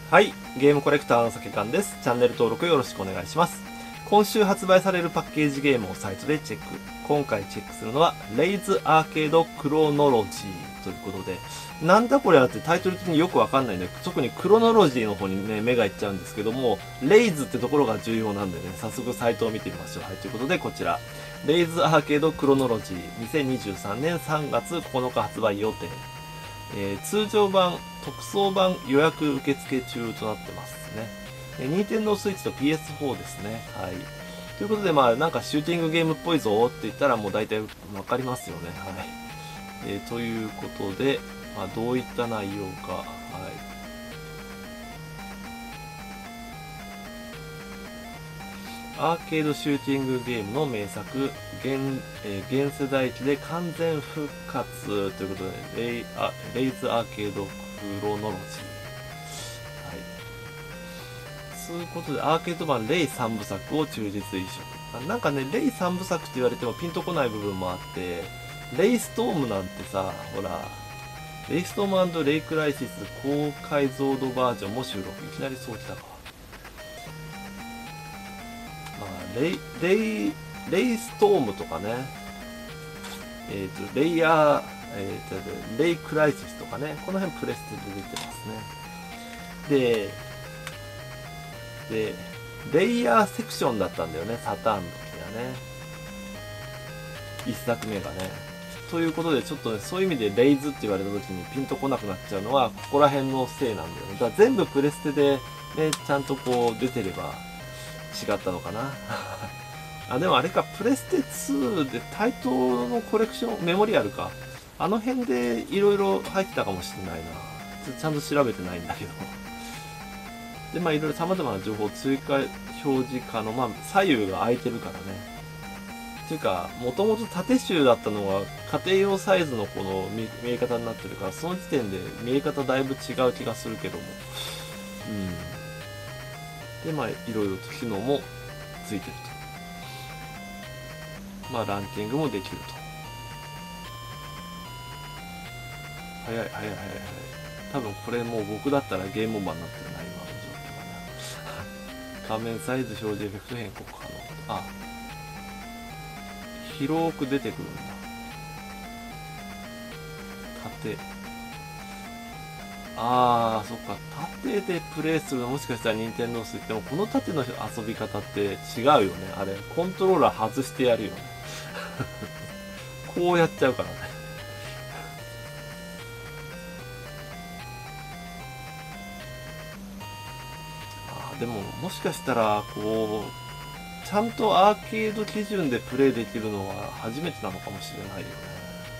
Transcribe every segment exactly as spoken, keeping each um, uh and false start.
はい、ゲームコレクターのさけかんです。チャンネル登録よろしくお願いします。今週発売されるパッケージゲームをサイトでチェック。今回チェックするのは、レイズアーケードクロノロジーということで、なんだこれはってタイトル的によくわかんないんで、特にクロノロジーの方にね、目がいっちゃうんですけども、レイズってところが重要なんでね、早速サイトを見てみましょう。はい、ということでこちら、レイズアーケードクロノロジーにせんにじゅうさんねんさんがつここのか発売予定。えー、通常版、特装版予約受付中となってますね。えー、ニンテンドースイッチと ピーエスフォー ですね。はい。ということで、まあ、なんかシューティングゲームっぽいぞって言ったらもう大体わかりますよね。はい。えー、ということで、まあ、どういった内容か。はい。アーケードシューティングゲームの名作、現、えー、現世代機で完全復活ということで、レイ、あ、レイズアーケードクロノロジー。はい。そういうことで、アーケード版レイさんぶさくを忠実移植。なんかね、レイさんぶさくって言われてもピンとこない部分もあって、レイストームなんてさ、ほら、レイストーム&レイクライシス高解像度バージョンも収録。いきなりそうきたか。レイ、レイ、レイストームとかね、えっ、ー、と、レイヤー、えっ、ー、と、レイクライシスとかね、この辺プレステで出てますね。で、で、レイヤーセクションだったんだよね、サターンの時はね。一作目がね。ということで、ちょっとね、そういう意味でレイズって言われた時にピンとこなくなっちゃうのは、ここら辺のせいなんだよね。だから全部プレステで、ね、ちゃんとこう出てれば、違ったのかなあ、でもあれか、プレステツーで対等のコレクション、メモリアルか。あの辺でいろいろ入ってたかもしれないな。ちゃんと調べてないんだけど。で、まあいろいろ様々な情報追加表示可能。まあ左右が空いてるからね。っていうか、もともと縦集だったのが家庭用サイズのこの見え方になってるから、その時点で見え方だいぶ違う気がするけども。うん。で、まあいろいろと機能もついてると。まあランキングもできると。早い早い早い早い。多分これもう僕だったらゲームオーバーになってるな、今の状況はな。画面サイズ表示エフェクト変更可能。あ、広く出てくるんだ。縦。あー、そっか。縦でプレイするのもしかしたら任天堂スイッチでもこの縦の遊び方って違うよね。あれ、コントローラー外してやるよね。こうやっちゃうからね。あー、でももしかしたら、こう、ちゃんとアーケード基準でプレイできるのは初めてなのかもしれないよね。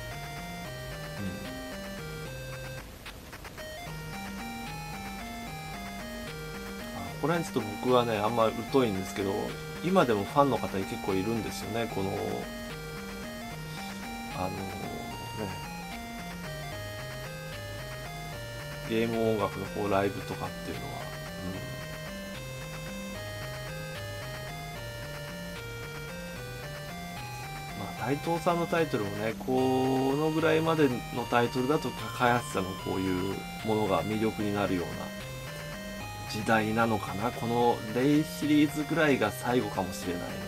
ここら辺ちょっと僕はね、あんま疎いんですけど、今でもファンの方結構いるんですよね、この、あのね、ゲーム音楽のこうライブとかっていうのは。うん、まあ、大東さんのタイトルもね、このぐらいまでのタイトルだと開発者のこういうものが魅力になるような時代なのかな。このレイシリーズぐらいが最後かもしれないよね。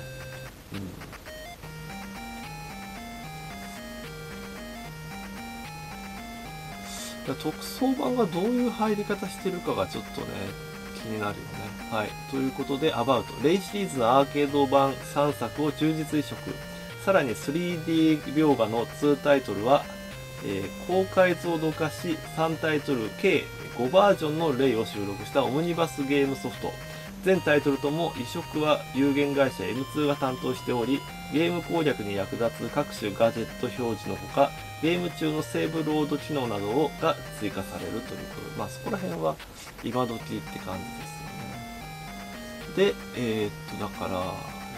うん、特装版がどういう入り方してるかがちょっとね気になるよね。はい、ということでアバウトレイシリーズのアーケード版さんさくを忠実移植、さらに スリーディー 描画のにタイトルは、えー、高解像度化しさんタイトル計ごバージョンのレイを収録したオムニバスゲームソフト。全タイトルとも移植は有限会社 エムツー が担当しており、ゲーム攻略に役立つ各種ガジェット表示のほか、ゲーム中のセーブロード機能などが追加されるということで、まあそこら辺は今時って感じですよね。で、えー、っと、だから、あ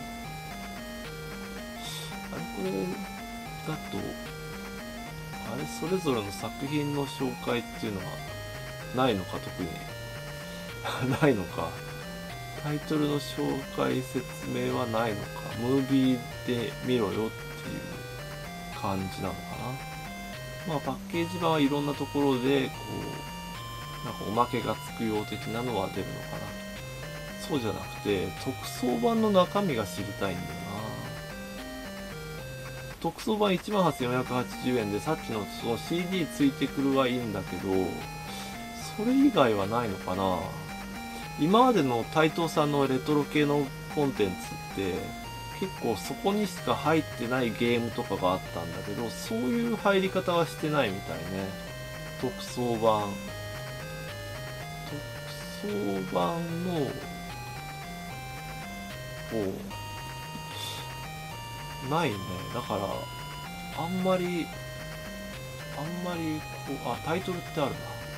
れこれだと、あれそれぞれの作品の紹介っていうのはないのか、特に。ないのか。タイトルの紹介説明はないのか。ムービーで見ろよっていう感じなのかな。まあパッケージ版はいろんなところでこなんかおまけがつくよう的なのは出るのかな。そうじゃなくて特装版の中身が知りたいんだよな。特装版いちまんはっせんよんひゃくはちじゅうえんで、さっきのその シーディー ついてくるはいいんだけど、それ以外はないのかな。今までの台東さんのレトロ系のコンテンツって結構そこにしか入ってないゲームとかがあったんだけど、そういう入り方はしてないみたいね。特装版特装版のおないね。だからあんまりあんまりこう、あ、タイトルってあるな。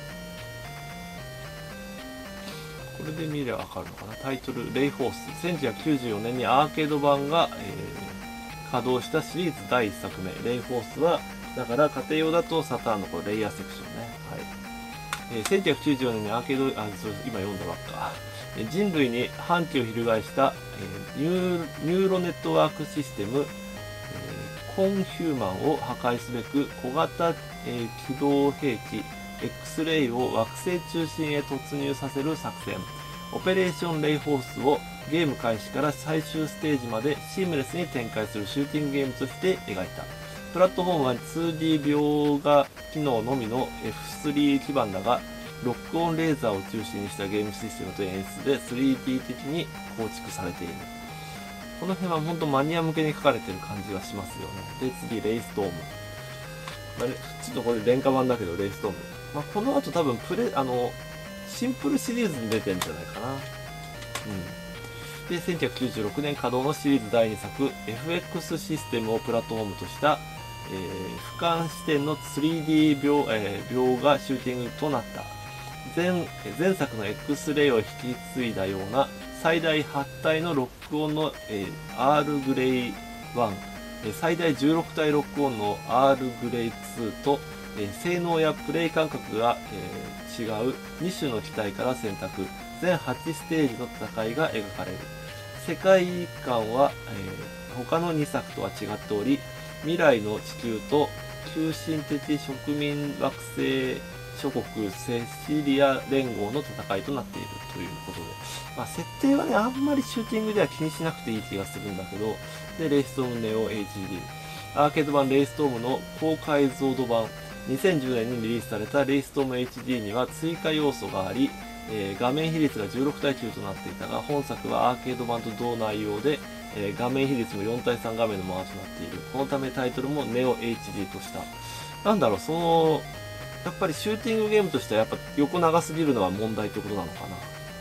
これで見ればわかるのかな。タイトル、レイフォース。せんきゅうひゃくきゅうじゅうよねんにアーケード版が、えー、稼働したシリーズだいいっさくめ。レイフォースは、だから家庭用だとサターンのこれレイヤーセクションね。はい。えー、せんきゅうひゃくきゅうじゅうよねんにアーケード、あ、それ今読んだばっか。えー、人類に反旗を翻した、えー、ニュー、ニューロネットワークシステム、えー、コンヒューマンを破壊すべく小型、えー、機動兵器、X レイを惑星中心へ突入させる作戦。オペレーションレイフォースをゲーム開始から最終ステージまでシームレスに展開するシューティングゲームとして描いた。プラットフォームは ツーディー 描画機能のみの エフスリー 基盤だが、ロックオンレーザーを中心にしたゲームシステムと演出で スリーディー 的に構築されている。この辺は本当マニア向けに書かれてる感じがしますよね。で、次、レイストーム。まあ、ちょっとこれ廉価版だけど、レイストーム。まあ、この後多分プレ、あの、シンプルシリーズに出てるんじゃないかな。うん。で、せんきゅうひゃくきゅうじゅうろくねん稼働のシリーズだいにさく、エフエックス システムをプラットフォームとした、えー、俯瞰視点の スリーディー 描、えー、描画シューティングとなった。前、前作の X レイを引き継いだような最大はち体のロックオンの、えー、R グレイワン、最大じゅうろく体ロックオンの R グレイツーと、えー、性能やプレイ感覚が、えー、違うに種の機体から選択。全はちステージの戦いが描かれる。世界観は、えー、他のにさくとは違っており、未来の地球と急進的植民惑星諸国セシリア連合の戦いとなっているということで、まあ、設定はね、あんまりシューティングでは気にしなくていい気がするんだけど、で、レイストームネオ エイチディー。アーケード版レイストームの高解像度版、にせんじゅうねんにリリースされたレイストーム エイチディー には追加要素があり、えー、画面比率がじゅうろくたいきゅうとなっていたが、本作はアーケード版と同内容で、えー、画面比率もよんたいさん画面のままとなっている。このためタイトルもネオ エイチディー とした。なんだろう、その、やっぱりシューティングゲームとしてはやっぱ横長すぎるのは問題ってことなのかな。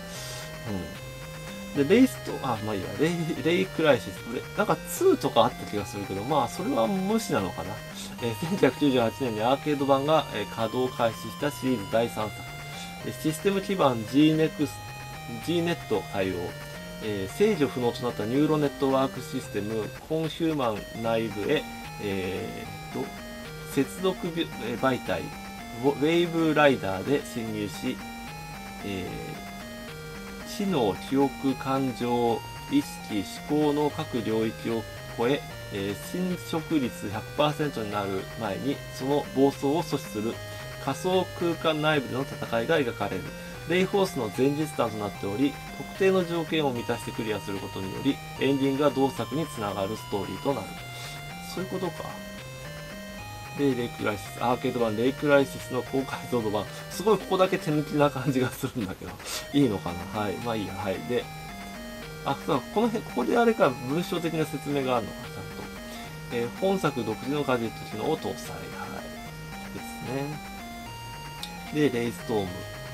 うん。で、レイスト、あ、まあいいや、レイ、レイクライシス。これ、なんかツーとかあった気がするけど、まあそれは無視なのかな。えー、せんきゅうひゃくきゅうじゅうはちねんにアーケード版が、えー、稼働開始したシリーズだいさんさく。システム基盤 ジーネクス、ジーネット 対応。えー、制御不能となったニューロネットワークシステム、コンヒューマン内部へ、えー、と、接続媒体、ウェーブライダーで侵入し、えー、知能、記憶、感情、意識、思考の各領域を超え、えー、侵食率 ひゃくパーセント になる前にその暴走を阻止する仮想空間内部での戦いが描かれる。レイフォースの前日談となっており、特定の条件を満たしてクリアすることにより、エンディングが同作につながるストーリーとなる。そういうことか。で、レイクライシス、アーケード版レイクライシスの高解像度版。すごいここだけ手抜きな感じがするんだけど。いいのかな。はい。まあいいや。はい。で、あ、そう、この辺、ここであれか文章的な説明があるのか、ちゃんと。えー、本作独自のガジェット機能を搭載。はい。ですね。で、レイストーム。ん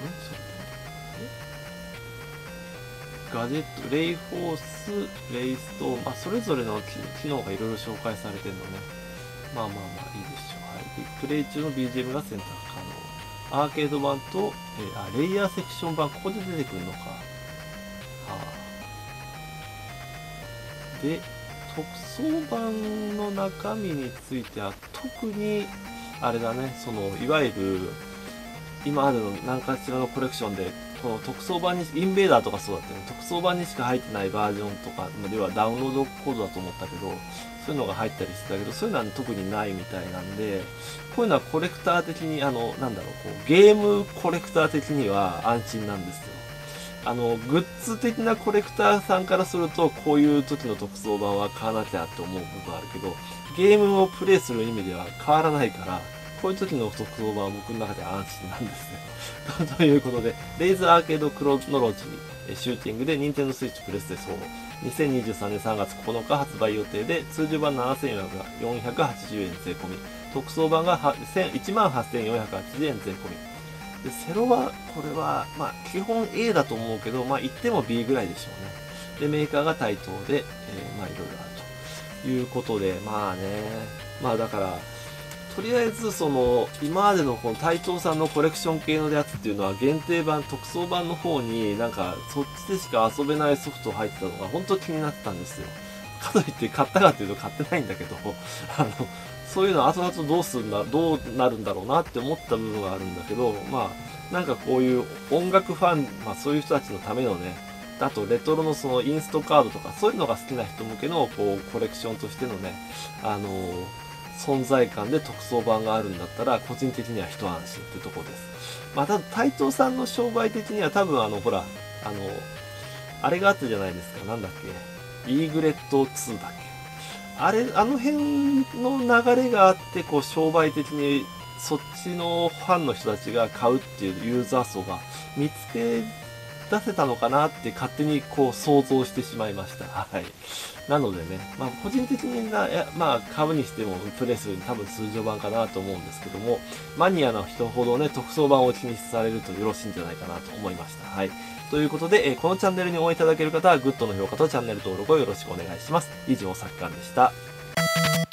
ガジェット、レイフォース、レイストーム。あ、それぞれの機能がいろいろ紹介されてるのね。まあまあまあ、いいでしょう。はい。プレイ中の ビージーエム が選択可能。アーケード版と、えー、あ、レイヤーセクション版、ここで出てくるのか。はあ、で、特装版の中身については、特に、あれだね、その、いわゆる、今までの何かしらのコレクションでこの特装版に、インベーダーとかそうだったよね。特装版にしか入ってないバージョンとか、要はダウンロードコードだと思ったけど、そういうのが入ったりしてたけど、そういうのは特にないみたいなんで、こういうのはコレクター的に、あの、なんだろう、こう、ゲームコレクター的には安心なんですよ。あの、グッズ的なコレクターさんからすると、こういう時の特装版は買わなきゃって思う部分あるけど、ゲームをプレイする意味では変わらないから、こういう時の特装版は僕の中で安心なんですね。ということで、レイズアーケードクロノロジー、シューティングで ニンテンドー スイッチプレステそう。にせんにじゅうさんねんさんがつここのか発売予定で、通常版ななせんよんひゃくはちじゅうえん税込み、特装版がいちまんはっせんよんひゃくはちじゅうえん税込み。で、セロは、これは、まあ、基本 A だと思うけど、まあ、言っても B ぐらいでしょうね。で、メーカーが対等で、えー、まあ、いろいろあるということで、まあね、まあ、だから、とりあえずその今までのこの台東さんのコレクション系のやつっていうのは限定版特装版の方になんかそっちでしか遊べないソフト入ってたのが本当気になってたんですよ。かといって買ったかっていうと買ってないんだけど、あのそういうの後々どうするんだどうなるんだろうなって思った部分があるんだけど、まあなんかこういう音楽ファン、まあそういう人たちのためのね、あとレトロのそのインストカードとかそういうのが好きな人向けのこうコレクションとしてのね、あのー存在感で特装版があるんだったら個人的には一安心ってとこです。まあただ台東さんの商売的には多分あのほらあのあれがあったじゃないですか、なんだっけ、イーグレットツーだっけ、あれあの辺の流れがあってこう商売的にそっちのファンの人たちが買うっていうユーザー層が見つけ出せたのかなって勝手にこう想像してしまいました。はい。なのでね、まあ個人的にな、まあ買うにしてもプレイするに多分通常版かなと思うんですけども、マニアな人ほどね、特装版を気にされるとよろしいんじゃないかなと思いました。はい。ということで、えこのチャンネルに応援いただける方はグッドの評価とチャンネル登録をよろしくお願いします。以上、さっかんでした。